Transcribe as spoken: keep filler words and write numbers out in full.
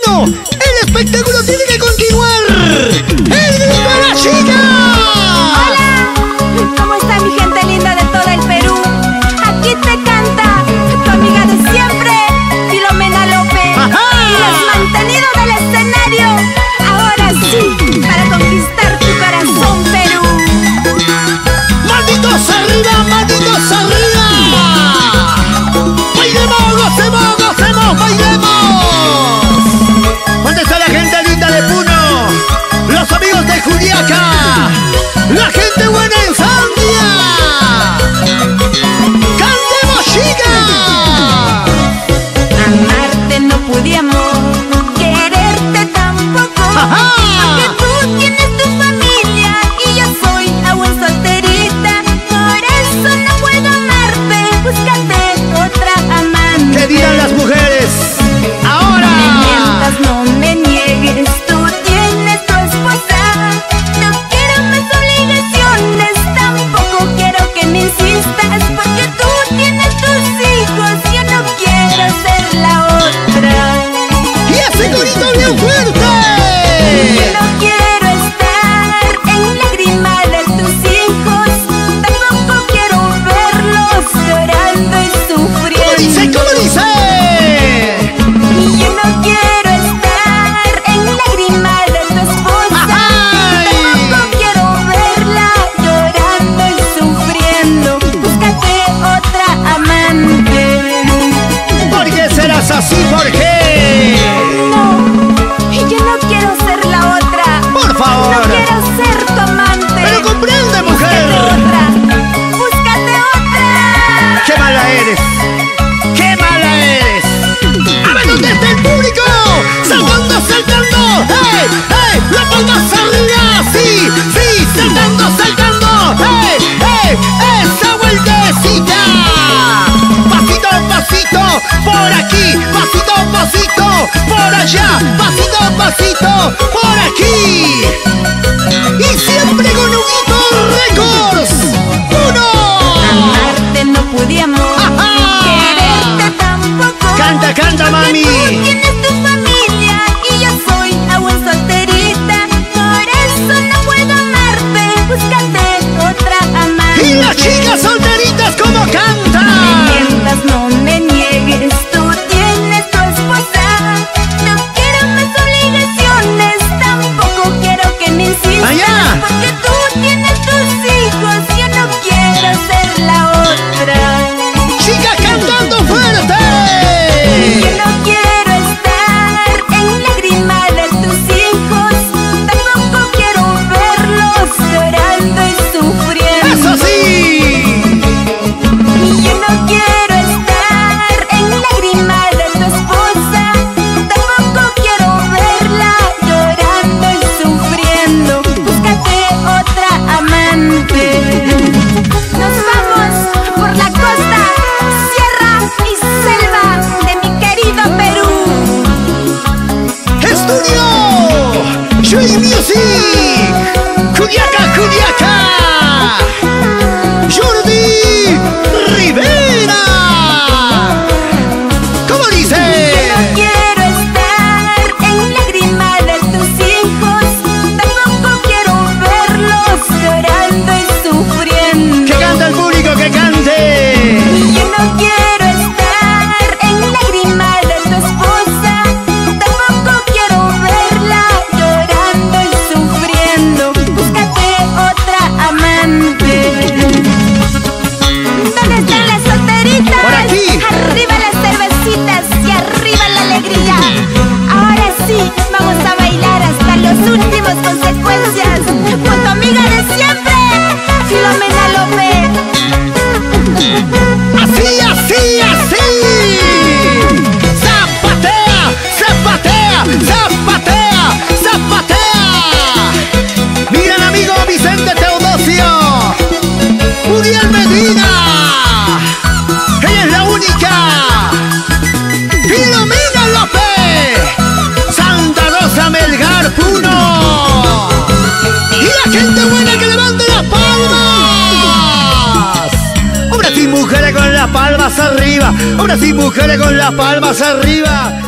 Puno, el espectáculo tiene que continuar. ¡El grito a la chica! ¡Hola! ¿Cómo está mi gente linda de todo el Perú? Aquí te canta tu amiga de siempre, Filomena López. ¡Ajá! Y has mantenido del escenario. Ahora sí, para conquistar tu corazón, Perú. ¡Malditos arriba, malditos arriba! ¡Bailemos, gocemos, gocemos, bailemos! ¿Dónde está la gente linda de Puno? Los amigos de Juliaca. La gente buena en Sandia. ¡Cantemos, chica! Amarte no pudiéramos, quererte tampoco. ¡Ajá! Porque tú tienes tu familia y yo soy aún solterita. Por eso no puedo amarte, búscate otra amante. ¿Qué dirán las mujeres? ¡Ahora! No me mientas, no me niegues, tú tienes tu esposa. No quiero más obligaciones, tampoco quiero que me insistas. Porque tú tienes tus hijos, yo no quiero ser la otra. ¡Y ese corito bien fuerte! Yo no quiero estar en lágrima de tus hijos, tampoco quiero verlos llorando y ¿Cómo dice? sufriendo. ¿Cómo dice? Y yo no quiero estar en lágrima de tu esposa, ¡Ay! tampoco quiero verla llorando y sufriendo. Búscate otra amante. ¿Por qué serás así? ¿Por qué? No, y yo no quiero ser la otra. Por favor. No quiero ser tu amante. Pero comprende, mujer. Búscate otra. Búscate otra. ¡Qué mala eres! ¡Qué mala eres! ¡A ver dónde está el público! ¡Saltando, saltando! ¡Hey! ¡Hey! ¡La palma arriba! ¡Sí! ¡Sí! ¡Saltando, saltando! ¡Hey! ¡Hey! ¡Esa vueltecita! ¡Pasito, pasito! ¡Por aquí! ¡Pasito, pasito! ¡Por allá! ¡Pasito, pasito! ¡Por aquí! ¡Y siempre con Huguito Records! ¡Uno! Amarte no pudiéramos, ¡Ajá! quererte tampoco. ¡Canta, canta, mami! Tú tienes tu familia y yo soy aún solterita. Por eso no puedo amarte, búscate otra amante. ¡Y las chicas solteritas como No me cantan! mientas, no me niegues, tú tienes tu esposa. No quiero más obligaciones, tampoco quiero que me insistas. ¡Allá! Porque tú tienes tus hijos, yo no quiero ser la otra. ¡Chicas cantando Yo fuerte! no quiero estar en lágrima de tus hijos, tampoco quiero verlos llorando y sufriendo. ¡Eso sí! Yo no quiero estar en lágrima de tu esposa, tampoco quiero verla llorando y sufriendo. Búscate otra amante. Nos vamos por la costa, sierra y selva de mi querido Perú. ¡Estudio! ¡Joy Music! ¡Juliaca, Juliaca! ¡Jordi Rivera! ¿Cómo dice? No quiero estar en lágrima de tus hijos, tampoco quiero verlos llorando y sufriendo. ¡Que canta el público, que cante! Yo no quiero estar en lágrima de tu esposa, tampoco quiero verla llorando y sufriendo. Búscate otra amante. ¿Dónde están las solteritas? Por aquí. Arriba las cervecitas y arriba la alegría. Ahora sí, vamos a bailar hasta los últimos consecuencias. Con tu amiga de siempre, Filomena López. ¡Así, así, así! ¡Zapatea, zapatea, zapatea, zapatea! ¡Mi gran amigo Vicente Teodosio! ¡Uriel Medina! ¡Ella es la única! ¡Filomena López! ¡Santa Rosa Melgar Puno! ¡Y la gente buena que levante las palmas! Ahora sí, mujeres con las palmas arriba. Ahora sí, mujeres con las palmas arriba.